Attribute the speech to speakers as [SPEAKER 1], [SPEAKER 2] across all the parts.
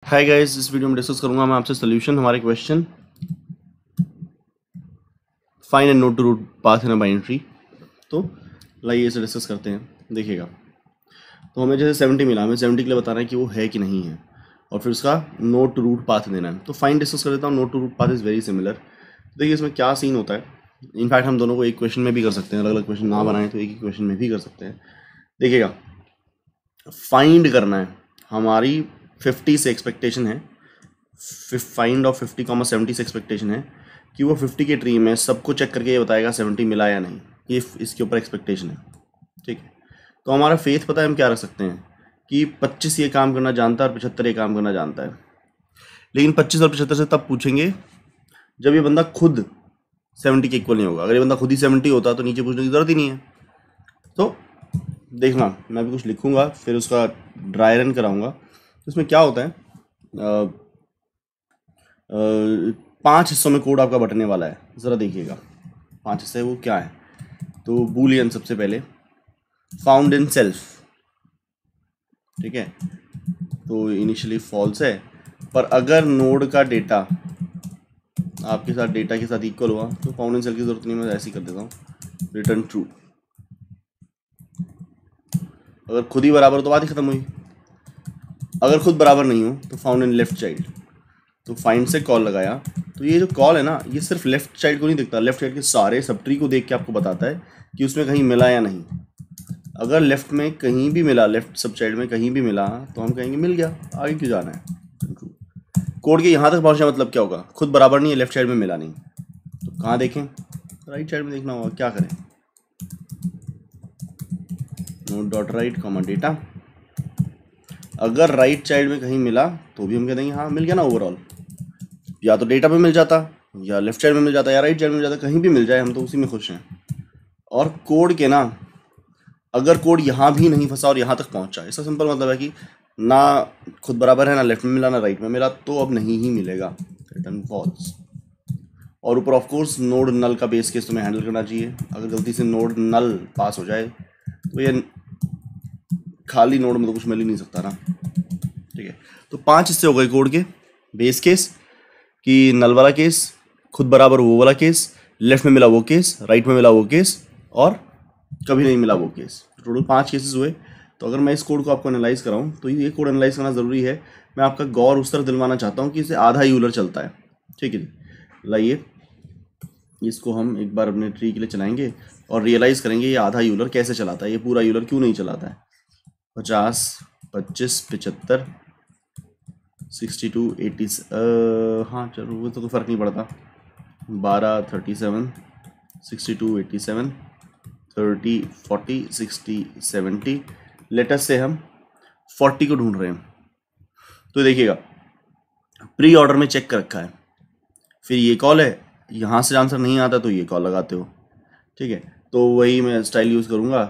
[SPEAKER 1] हाय guys, इस video में discuss करूंगा मैं आपसे सोल्यूशन हमारे question find and node to root path in a binary tree. तो लाइए इसे डिस्कस करते हैं। देखिएगा, तो हमें जैसे 70 मिला, हमें 70 के लिए बताना है कि वो है कि नहीं है, और फिर उसका नोट टू रूट पाथ देना है। तो फाइंड डिस्कस कर देता हूँ। Node to root path is very similar. देखिए इसमें क्या सीन होता है। इनफैक्ट हम दोनों को एक क्वेश्चन में भी कर सकते हैं, अलग अलग क्वेश्चन ना बनाएं तो एक ही क्वेश्चन में भी कर सकते हैं। देखिएगा, फाइंड करना है, हमारी 50 से एक्सपेक्टेशन है, फाइंड ऑफ 50, 70 से एक्सपेक्टेशन है कि वो 50 के ट्री में सबको चेक करके ये बताएगा 70 मिला या नहीं। ये इसके ऊपर एक्सपेक्टेशन है, ठीक है। तो हमारा फेथ पता है हम क्या रख सकते हैं कि 25 ये काम करना जानता है और 75 ये काम करना जानता है। लेकिन 25 और 75 से तब पूछेंगे जब ये बंदा खुद 70 के इक्वल नहीं होगा। अगर ये बंदा खुद ही 70 होता तो नीचे पूछने की जरूरत ही नहीं है। तो देखना, मैं भी कुछ लिखूंगा, फिर उसका ड्राई रन कराऊंगा। तो इसमें क्या होता है, 5 हिस्सों में कोड आपका बटने वाला है। ज़रा देखिएगा 5 हिस्से वो क्या है। तो बूलियन सबसे पहले फाउंड इन सेल्फ, ठीक है, तो इनिशियली फॉल्स है, पर अगर नोड का डेटा आपके साथ डेटा के साथ इक्वल हुआ तो फाउंड इन सेल्फ की जरूरत नहीं, मैं ऐसे ही कर देता हूँ, रिटर्न ट्रू। अगर खुद ही बराबर हो तो बात ही खत्म हुई। अगर खुद बराबर नहीं हो तो फाउंड इन लेफ्ट चाइल्ड। तो फाइंड से कॉल लगाया, तो ये जो कॉल है ना, ये सिर्फ लेफ्ट चाइल्ड को नहीं देखता, लेफ्ट साइड के सारे सब ट्री को देख के आपको बताता है कि उसमें कहीं मिला या नहीं। अगर लेफ्ट में कहीं भी मिला, लेफ्ट सब चाइल्ड में कहीं भी मिला, तो हम कहेंगे मिल गया, आगे क्यों जाना है। कोड के यहाँ तक पहुँचने मतलब क्या होगा, खुद बराबर नहीं है, लेफ्ट साइड में मिला नहीं, तो कहाँ देखें, राइट साइड में देखना होगा। क्या करें, node dot right comma data. अगर राइट साइड में कहीं मिला तो भी हम कह देंगे हाँ मिल गया ना ओवरऑल। या तो डेटा पे मिल जाता, या लेफ्ट साइड में मिल जाता, या राइट साइड में मिल जाता, कहीं भी मिल जाए हम तो उसी में खुश हैं। और कोड के ना, अगर कोड यहाँ भी नहीं फंसा और यहाँ तक पहुँचा, इसका सिंपल मतलब है कि ना खुद बराबर है, ना लेफ्ट में मिला ना राइट में मिला, तो अब नहीं ही मिलेगा, रिटर्न फॉल्स। और ऊपर ऑफ कोर्स नोड नल का बेस केस तुम्हें हैंडल करना चाहिए। अगर गलती से नोड नल पास हो जाए तो ये खाली नोड में तो कुछ मिल ही नहीं सकता ना, ठीक है। तो 5 हिस्से हो गए कोड के। बेस केस कि नल वाला केस, खुद बराबर वो वाला केस, लेफ्ट में मिला वो केस, राइट में मिला वो केस, और कभी नहीं मिला वो केस। टोटल 5 केसेस हुए। तो अगर मैं इस कोड को आपको एनालाइज कराऊं तो ये कोड एनालाइज करना ज़रूरी है। मैं आपका गौर उस तरह दिलवाना चाहता हूं कि इसे आधा यूलर चलता है, ठीक है। लाइए इसको हम एक बार अपने ट्री के लिए चलाएंगे और रियलाइज़ करेंगे ये आधा यूलर कैसे चलाता है, ये पूरा यूलर क्यों नहीं चलाता है। 50, 25, 75, 62, 80, हाँ चलो वो तो कोई फ़र्क नहीं पड़ता। 12, 37, 62, 87, 30, 40, 60, 70। लेटेस्ट से हम 40 को ढूंढ रहे हैं। तो देखिएगा प्री ऑर्डर में चेक कर रखा है, फिर ये कॉल है, यहाँ से आंसर नहीं आता तो ये कॉल लगाते हो, ठीक है। तो वही मैं स्टाइल यूज़ करूँगा।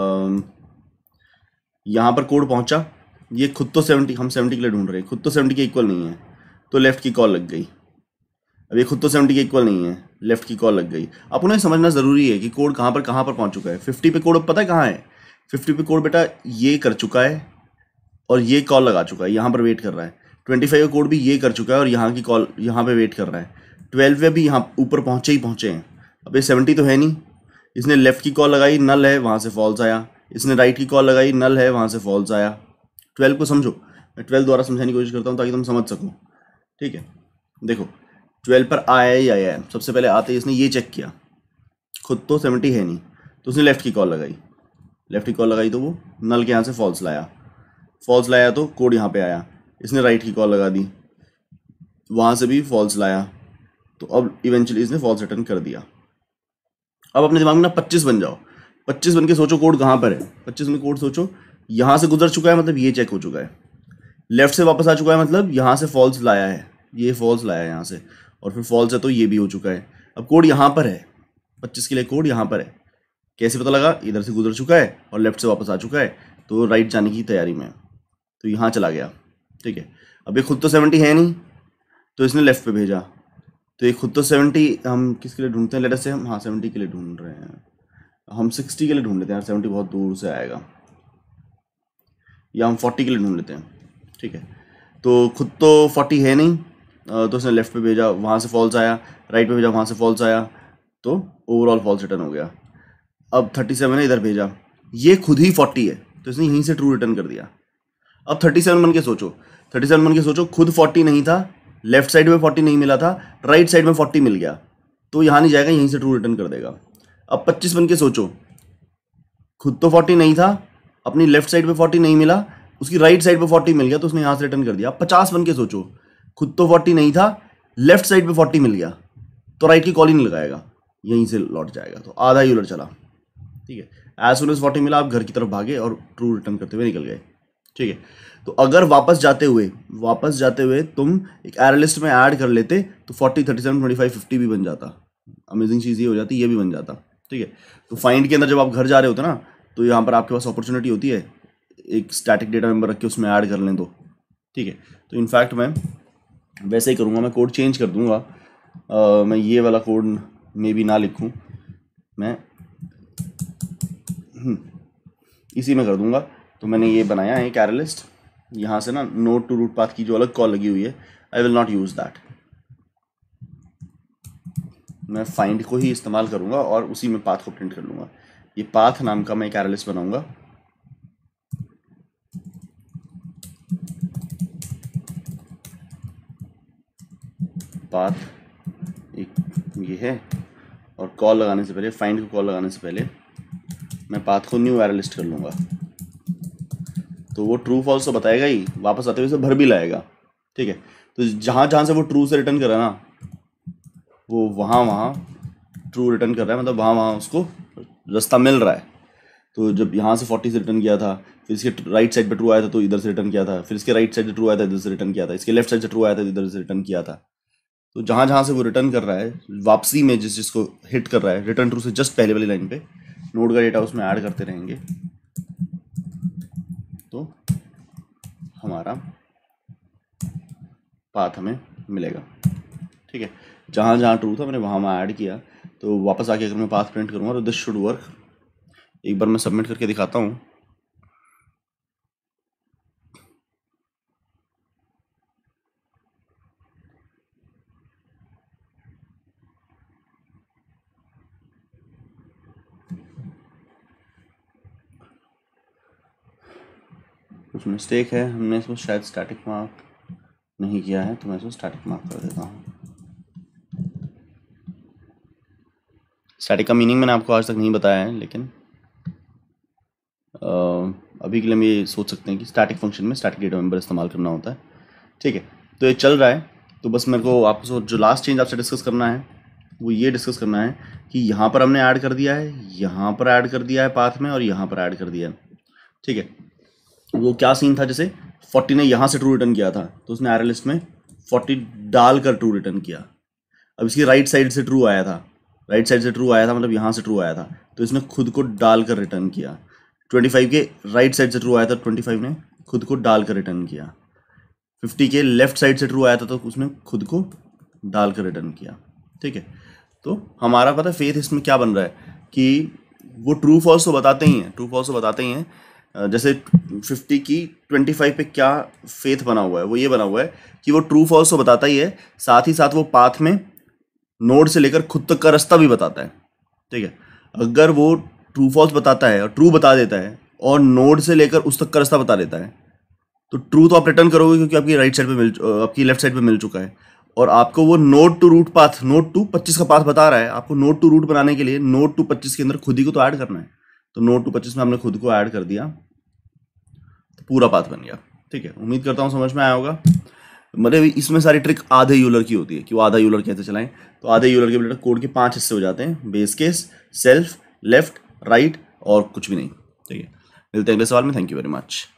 [SPEAKER 1] यहाँ पर कोड पहुँचा, ये खुद तो 70, हम 70 के लिए ढूंढ रहे हैं, खुद तो 70 के इक्वल नहीं है, तो लेफ्ट की कॉल लग गई। अब ये खुद तो 70 के इक्वल नहीं है, लेफ्ट की कॉल लग गई। अब उन्हें समझना ज़रूरी है कि कोड कहाँ पर पहुँच चुका है। 50 पे कोड पता है कहाँ है, 50 पे कोड बेटा ये कर चुका है और ये कॉल लगा चुका है, यहाँ पर वेट कर रहा है। 25 का कोड भी ये कर चुका है और यहाँ की कॉल यहाँ पे वेट कर रहा है। 12 पे भी यहाँ ऊपर पहुँचे ही पहुँचे हैं। अब ये 70 तो है नहीं, इसने लेफ्ट की कॉल लगाई, नल है, वहाँ से फॉल्स आया। इसने राइट की कॉल लगाई, नल है, वहाँ से फॉल्स आया। 12 को समझो, मैं 12 द्वारा समझाने की कोशिश करता हूँ ताकि तुम समझ सको, ठीक है। देखो 12 पर आया ही आया है। सबसे पहले आते ही इसने ये चेक किया, खुद तो 70 है नहीं, तो उसने लेफ्ट की कॉल लगाई। लेफ्ट की कॉल लगाई तो वो नल के यहाँ से फॉल्स लाया तो कोड यहाँ पे आया। इसने राइट की कॉल लगा दी, वहाँ से भी फॉल्स लाया, तो अब इवेंचुअली इसने फॉल्स रिटर्न कर दिया। अब अपने दिमाग में ना 25 बन जाओ, 25 बन के सोचो कोड कहाँ पर है। 25 में कोड सोचो, यहाँ से गुजर चुका है मतलब ये चेक हो चुका है, लेफ्ट से वापस आ चुका है मतलब यहाँ से फॉल्स लाया है, ये फॉल्स लाया है यहाँ से, और फिर फॉल्स है तो ये भी हो चुका है। अब कोड यहाँ पर है, 25 के लिए कोड यहाँ पर है। कैसे पता लगा, इधर से गुजर चुका है और लेफ्ट से वापस आ चुका है, तो राइट जाने की तैयारी में है, तो यहाँ चला गया, ठीक है। अब ये खुद तो 70 है नहीं, तो इसने लेफ्ट पे भेजा, तो ये खुद तो 70 हम किसके लिए ढूंढते हैं, लेटर से हम 70 के लिए ढूंढ रहे हैं। हम 60 के लिए ढूंढ लेते हैं, 70 बहुत दूर से आएगा, या हम 40 के लिए ढूंढ लेते हैं, ठीक है। तो खुद तो 40 है नहीं, तो उसने लेफ्ट पे भेजा, वहाँ से फॉल्स आया, राइट पे भेजा, वहाँ से फॉल्स आया, तो ओवरऑल फॉल्स रिटर्न हो गया। अब 37 है, इधर भेजा, ये खुद ही 40 है, तो इसने यहीं से ट्रू रिटर्न कर दिया। अब 37 बन के सोचो, 37 बन के सोचो, खुद 40 नहीं था, लेफ्ट साइड में 40 नहीं मिला था, राइट साइड में 40 मिल गया, तो यहाँ नहीं जाएगा, यहीं से ट्रू रिटर्न कर देगा। अब 25 बन के सोचो, खुद तो 40 नहीं था, अपनी लेफ्ट साइड पे 40 नहीं मिला, उसकी राइट साइड पे 40 मिल गया, तो उसने यहाँ से रिटर्न कर दिया। अब 50 बन के सोचो, खुद तो 40 नहीं था, लेफ्ट साइड पे 40 मिल गया, तो राइट की कॉल ही नहीं लगाएगा, यहीं से लौट जाएगा, तो आधा ही उलट चला। ठीक है, एज सुन एज 40 मिला, आप घर की तरफ भागे और ट्रू रिटर्न करते हुए निकल गए। ठीक है, तो अगर वापस जाते हुए तुम एक एरर लिस्ट में ऐड कर लेते तो 40, 37, 25, 50 भी बन जाता। अमेजिंग चीज़ ये हो जाती, ये भी बन जाता। ठीक है, तो फाइंड के अंदर जब आप घर जा रहे होते ना, तो यहाँ पर आपके पास अपॉर्चुनिटी होती है एक स्टैटिक डेटा मेंबर रख के उसमें ऐड कर लें तो। ठीक है, तो इनफैक्ट मैं वैसे ही करूँगा, मैं कोड चेंज कर दूँगा, मैं ये वाला कोड में भी ना लिखूँ, मैं इसी में कर दूँगा। तो मैंने ये बनाया है एक एरर लिस्ट, यहाँ से ना नोड टू रूट पाथ की जो अलग कॉल लगी हुई है, I will not use that, मैं फाइंड को ही इस्तेमाल करूँगा और उसी में पाथ को प्रिंट कर लूँगा। ये पाथ नाम का मैं एक एरर लिस्ट बनाऊँगा, पाथ एक ये है, और कॉल लगाने से पहले, फाइंड को कॉल लगाने से पहले मैं पाथ को न्यू एरर लिस्ट कर लूँगा, तो वो ट्रू फॉल्स तो बताएगा ही, वापस आते हुए इसे भर भी लाएगा। ठीक है, तो जहाँ जहाँ से वो ट्रू से रिटर्न कर रहा है ना, वो वहाँ ट्रू रिटर्न कर रहा है, मतलब वहाँ उसको रास्ता मिल रहा है। तो जब यहाँ से 40 से रिटर्न किया था, फिर इसके राइट साइड पे ट्रू आया था तो इधर से रिटर्न किया था, फिर इसके राइट साइड से ट्रू आया था इधर से रिटर्न किया था, इसके लेफ्ट साइड से ट्रू आया था इधर से रिटर्न किया था। तो जहाँ जहाँ से वो रिटर्न कर रहा है, वापसी में जिसको हिट कर रहा है, रिटर्न ट्रू से जस्ट पहले वाली लाइन पे नोड का डेटा उसमें ऐड करते रहेंगे, तो हमारा पाथ हमें मिलेगा। ठीक है, जहाँ जहाँ ट्रू था मैंने वहाँ वहाँ ऐड किया, तो वापस आके अगर मैं पाथ प्रिंट करूँगा तो दिस शुड वर्क। एक बार मैं सबमिट करके दिखाता हूँ। कुछ मिस्टेक है, हमने इसको शायद स्टैटिक मार्क नहीं किया है, तो मैं इसको स्टैटिक मार्क कर देता हूँ। स्टैटिक का मीनिंग मैंने आपको आज तक नहीं बताया है, लेकिन अभी के लिए हम ये सोच सकते हैं कि स्टैटिक फंक्शन में स्टैटिक डेटा मेंबर इस्तेमाल करना होता है। ठीक है, तो ये चल रहा है, तो बस मेरे को आपको जो लास्ट चेंज आपसे डिस्कस करना है वो ये डिस्कस करना है कि यहाँ पर हमने ऐड कर दिया है, यहाँ पर ऐड कर दिया है पाथ में, और यहाँ पर ऐड कर दिया है। ठीक है, वो क्या सीन था, जैसे 40 ने यहाँ से ट्रू रिटर्न किया था, तो उसने एरर लिस्ट में 40 डालकर ट्रू रिटर्न किया। अब इसकी राइट साइड से ट्रू आया था, राइट साइड से ट्रू आया था मतलब यहाँ से ट्रू आया था, तो इसने खुद को डालकर रिटर्न किया। 25 के राइट साइड से ट्रू आया था, 25 ने खुद को डालकर रिटर्न किया। 50 के लेफ्ट साइड से ट्रू आया था, तो उसने खुद को डालकर रिटर्न किया। ठीक है, तो हमारा पता है फेथ इसमें क्या बन रहा है कि वो ट्रू फॉल्स तो बताते ही हैं, ट्रू फॉल्स तो बताते ही हैं। जैसे 50 की 25 पे क्या फेथ बना हुआ है, वो ये बना हुआ है कि वो ट्रू फॉल्स तो बताता ही है, साथ ही साथ वो पाथ में नोड से लेकर खुद तक का रास्ता भी बताता है। ठीक है, अगर वो ट्रू फॉल्स बताता है और ट्रू बता देता है और नोड से लेकर उस तक का रास्ता बता देता है, तो ट्रू तो आप रिटर्न करोगे क्योंकि आपकी राइट साइड पे आपकी लेफ्ट साइड पे मिल चुका है, और आपको वो node to root path, node to 25 का पाथ बता रहा है। आपको नोड टू रूट बनाने के लिए नोड टू 25 के अंदर खुद ही को तो ऐड करना है, तो नोड टू 25 में हमने खुद को ऐड कर दिया, तो पूरा पाथ बन गया। ठीक है, उम्मीद करता हूँ समझ में आया होगा। मतलब इसमें सारी ट्रिक आधे यूलर की होती है कि वो आधा यूलर कैसे चलाएं। तो आधे यूलर के बेटा कोड के 5 हिस्से हो जाते हैं, base case, self, left, right और कुछ भी नहीं। ठीक है, मिलते हैं अगले सवाल में। Thank you very much.